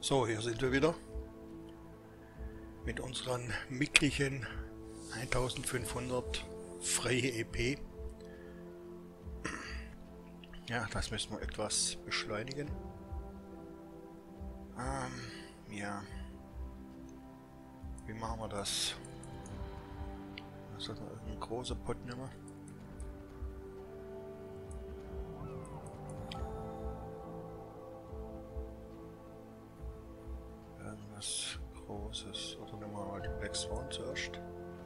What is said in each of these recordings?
So, hier sind wir wieder mit unseren mickrigen 1500 freie EP. Ja, das müssen wir etwas beschleunigen. Ja. Wie machen wir das? Also einen großen Pot nehmen. Irgendwas Großes. Oder nehmen wir mal die Black Swan zuerst.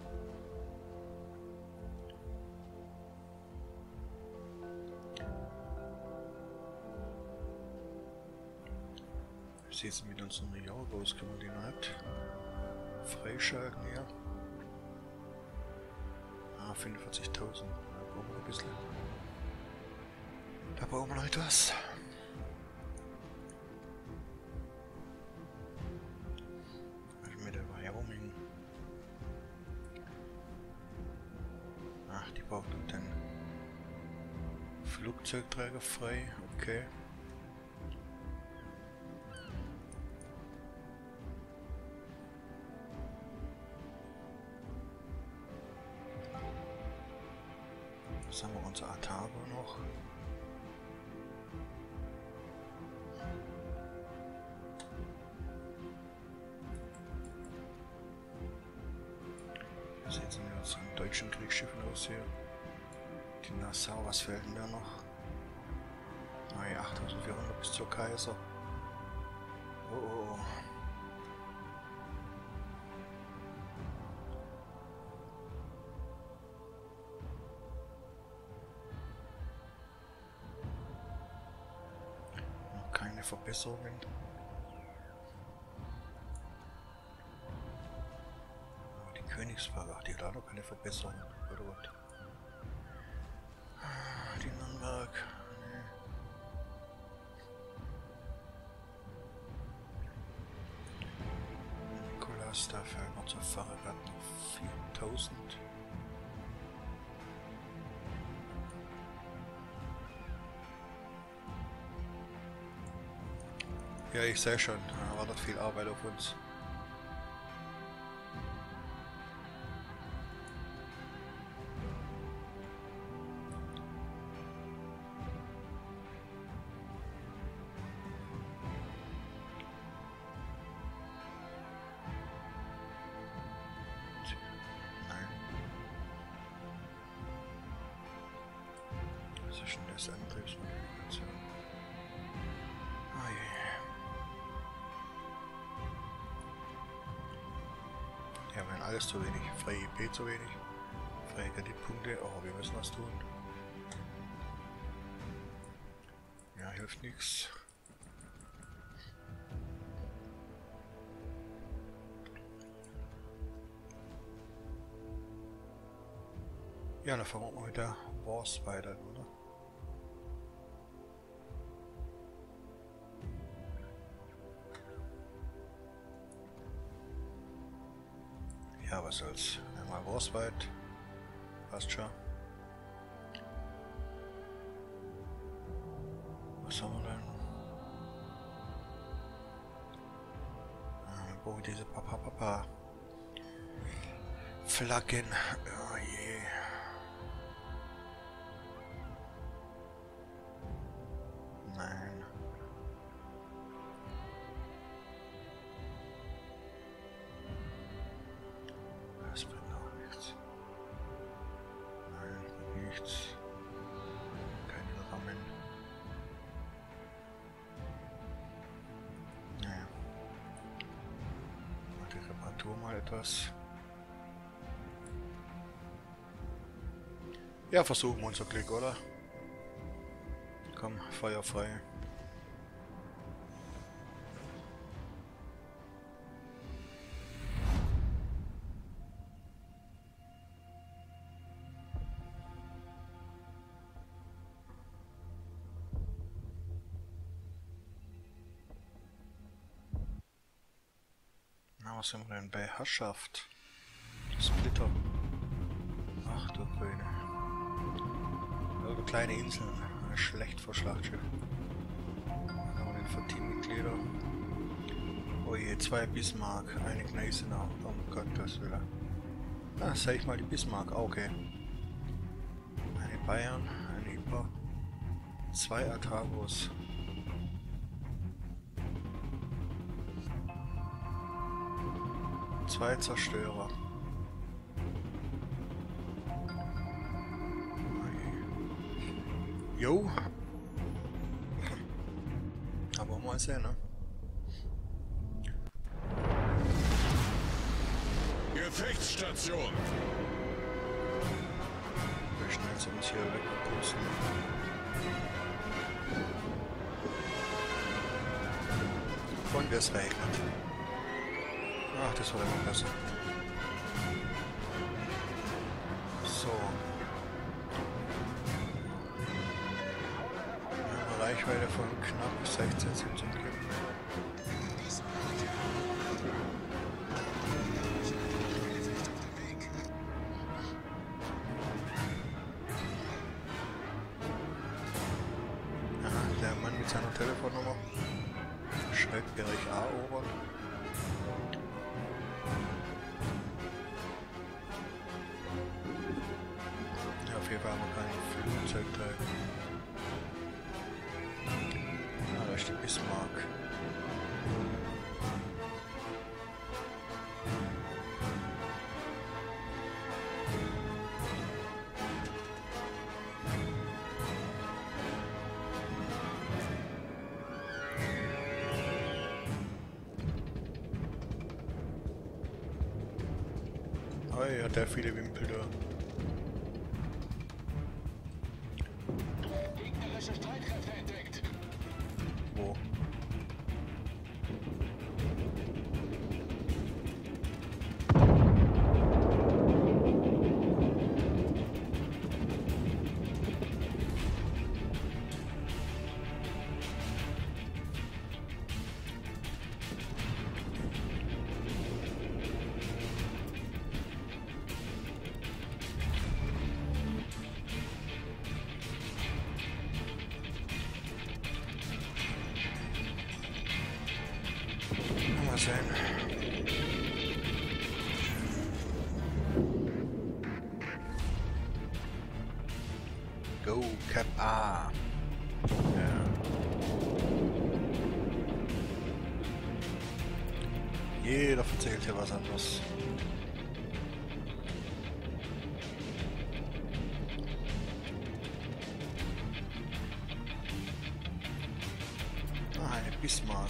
Wie sieht es mit unseren Jahre aus? Können wir die noch nicht freischalten hier? 45.000. Da brauchen wir ein bisschen. Da brauchen wir noch etwas. Mit der Wyoming. Ach, die braucht den Flugzeugträger frei. Okay. Jetzt haben wir unser Atago noch. Wie sieht es mit unseren deutschen Kriegsschiffen aus hier? Die Nassau, was fehlt denn da noch? Ah ja, 8400 bis zur Kaiser. Oh. Keine Verbesserungen. Aber die Königsberg, ach, die hat auch noch keine Verbesserungen. Oder was? Die Nürnberg. Nee. Nikolas, da fehlt noch zur Fahrrad noch 4000. Ja, ich sehe schon, da wartet viel Arbeit auf uns. Nein. Was ist denn das Antriebsmodifikation? Ah je. Ja, wir haben alles zu wenig. Freie IP zu wenig. Freie Kreditpunkte. Oh, wir müssen was tun. Ja, hilft nichts. Ja, dann fangen wir mal mit der Wars weiter, oder? Ja, was soll's. Einmal Warsweit. Passt schon. Was haben wir denn? Wir brauchen diese Papa Flaggen. Oh je. Nein. Das bringt auch nichts. Nein, bringt nichts. Keinen Rahmen. Naja. Mal die Reparatur mal etwas. Ja, versuchen wir unser Glück, oder? Komm, Feuer frei. Na, was sind wir denn bei Herrschaft? Splitter. Ach du Grüne. Also kleine Inseln. Schlecht für Schlachtschiff. Dann haben wir den für Teammitglieder. Oh je, 2 Bismarck, eine Gneisenau, um Gottes Willen. Ah, sag ich mal die Bismarck, okay. Eine Bayern, eine Iber, 2 Atavos. Zwei Zerstörer. Jo. Aber mal sehen, ne? Gefechtsstation. Wie schnell sie uns hier wegputzen. Und es regnet. Ach, das war immer besser. So. Eine Reichweite von knapp 16, 17 Kilometern. Der Mann mit seiner Telefonnummer schreibt Bereich A erobert. Ja, auf jeden Fall haben wir keinen Flugzeugteil. Ah, da ist die Bismarck. Oh ja, der viele Wimpel da. Gegnerische Streitkräfte entdeckt. Wo? Mal sehen. Go, Cap A. Ja. Jeder erzählt hier was anderes. Ah, eine Bismarck.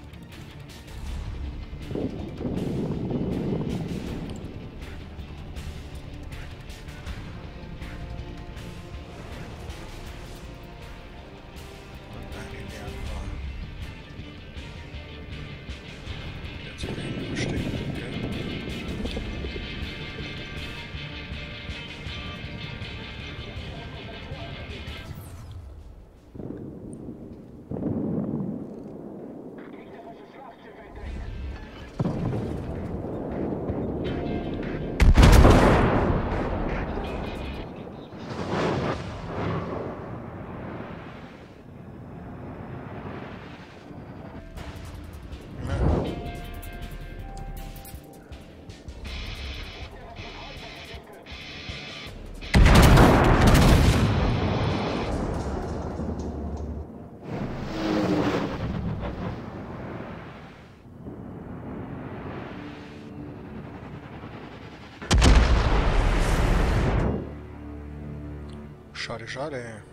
Schade, schade.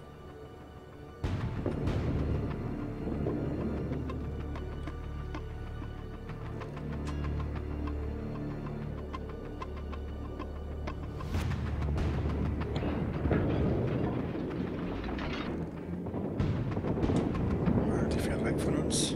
Die fährt weg von uns.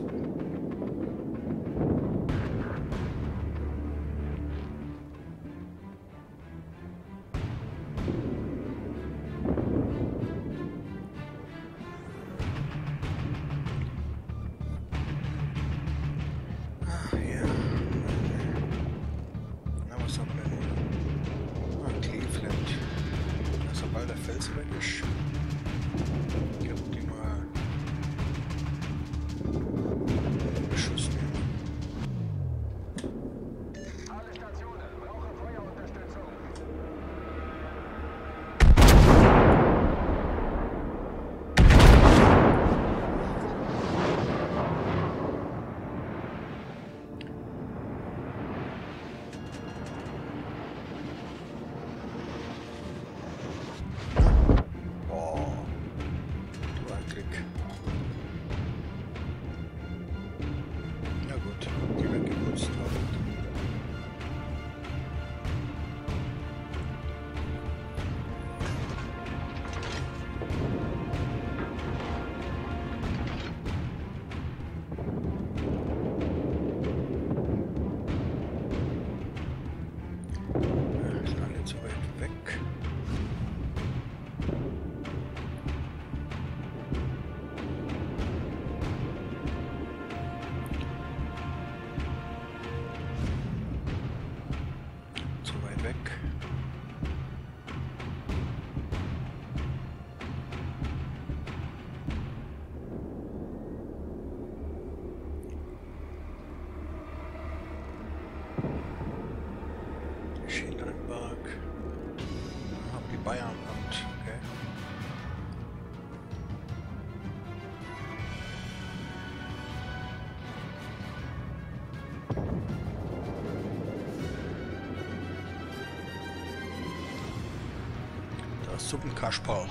Suppenkasperl.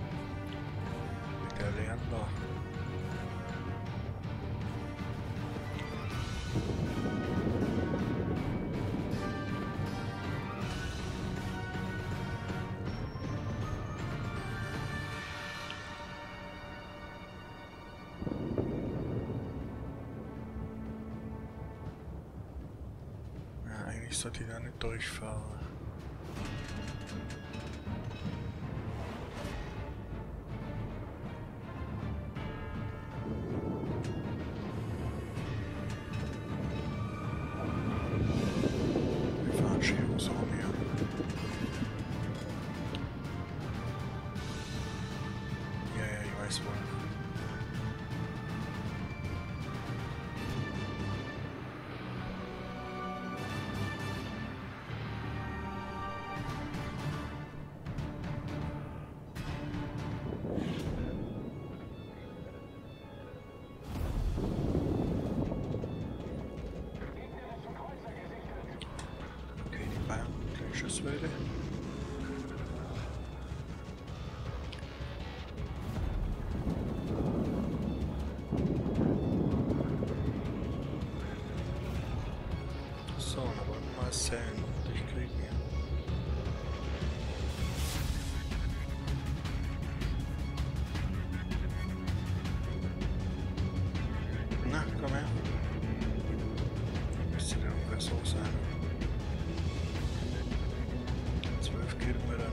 Der Leander. Ja, eigentlich sollte ich da nicht durchfahren. Schusswelle. So, dann wollen wir mal sehen, ich kriege hier. Na, komm her. Müsste der ungefähr so sein. 12 Kilometer.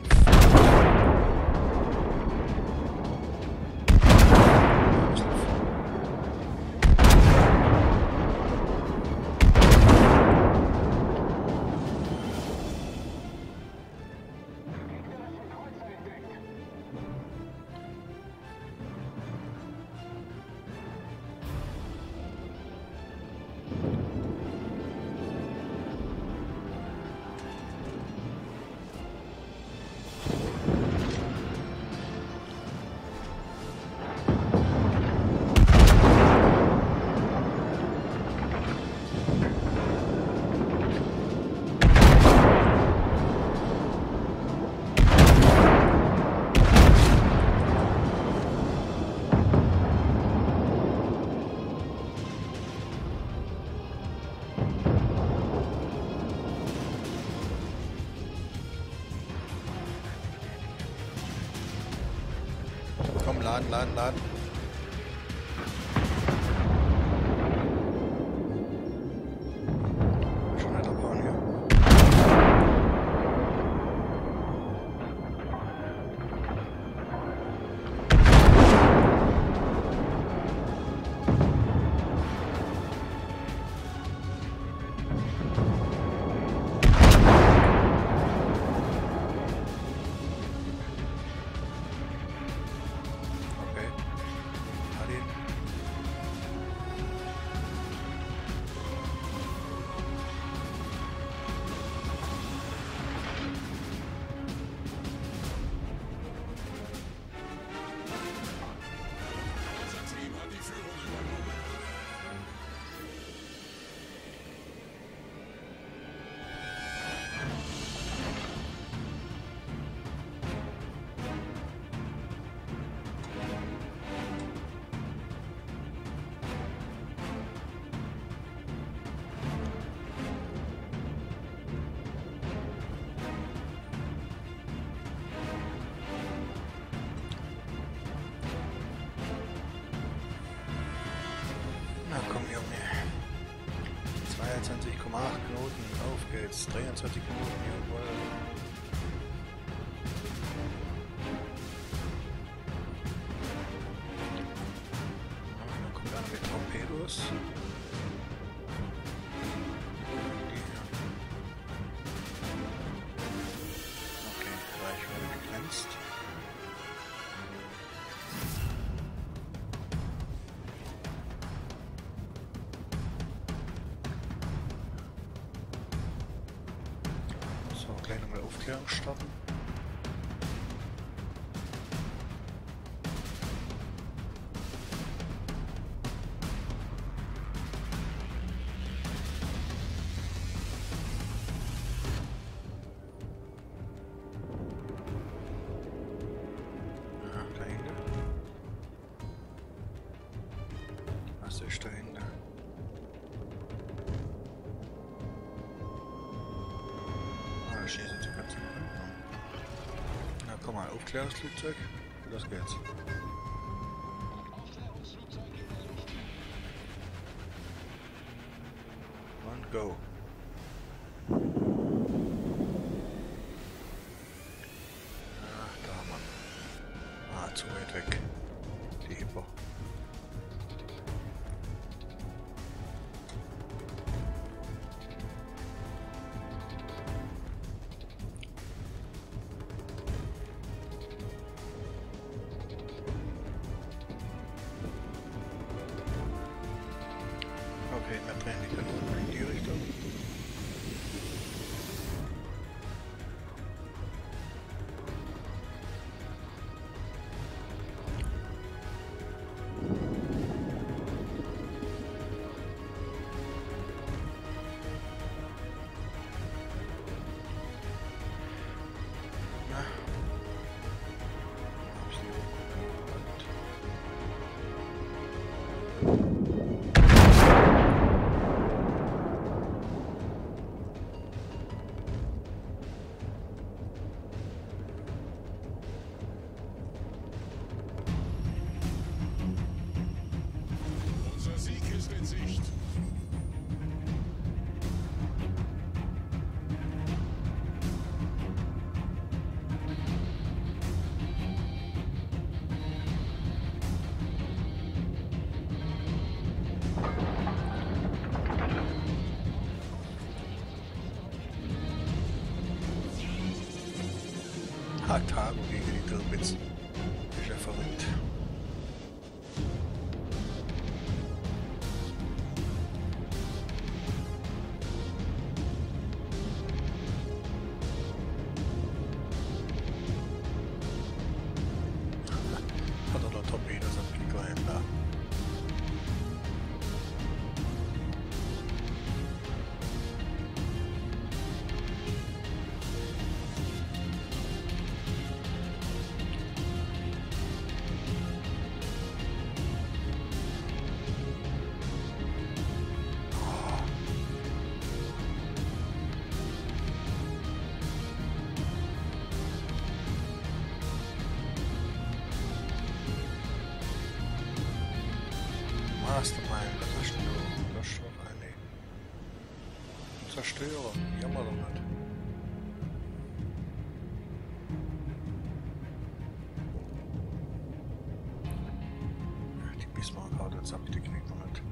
Komm, laden. Schon wieder bauen hier. Na komm, Junge. 22,8 Knoten, auf geht's. 23 Knoten, jawohl. Dann kommt einer mit Torpedos. Okay, Reichweite begrenzt. Gleich nochmal Aufklärung starten. Aufklärungsflugzeug. Los geht's. Und go. Ach, da haben wir. Ah, zu weit weg. Die Hippo. Okay, wir drehen die Kanone in die Richtung. Na. Hab ich die hochgeholt. Unser Sieg ist in Sicht. Tago gegen die Turbits. Ist ja verrückt. Hat er da Torpedos abgegriffen da. Mastermind, was hast du? Das ist doch eine Zerstörer. Jammer doch nicht. Die Bismarck haut jetzt ab, die kriegt man nicht.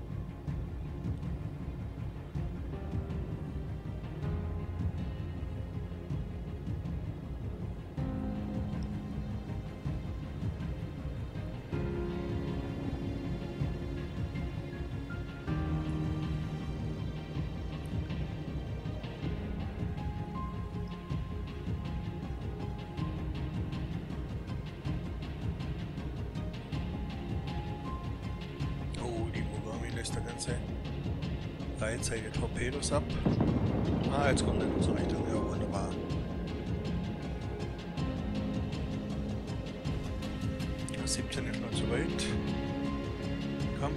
Lässt der ganze Leitseite Torpedos ab. Ah, jetzt kommt er in unsere Richtung. Ja, wunderbar. Ja, 17 ist noch zu weit. Komm.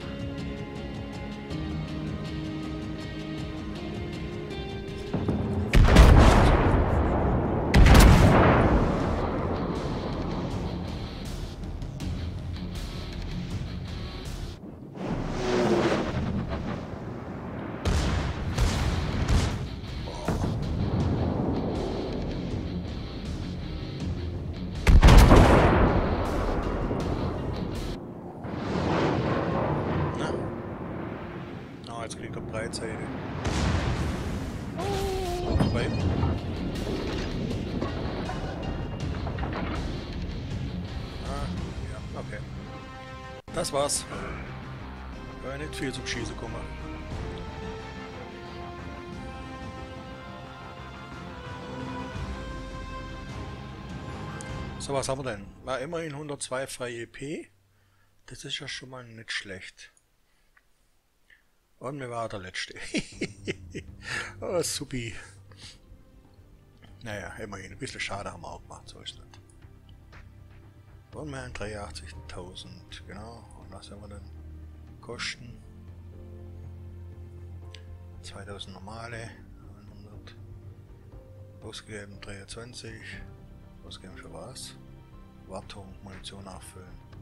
Jetzt kriegt er Breitseite. Vorbei. Ah, ja, okay. Das war's. War nicht viel zum Schießen kommen. So, was haben wir denn? War immerhin 102 freie EP. Das ist ja schon mal nicht schlecht. Und mir war der letzte. Oh, supi. Naja, immerhin. Ein bisschen schade haben wir auch gemacht, so ist das. Und wir haben 83.000, genau. Und was haben wir denn? Kosten. 2000 normale. 100. Ausgegeben 23. Ausgegeben für was? Wartung, Munition nachfüllen.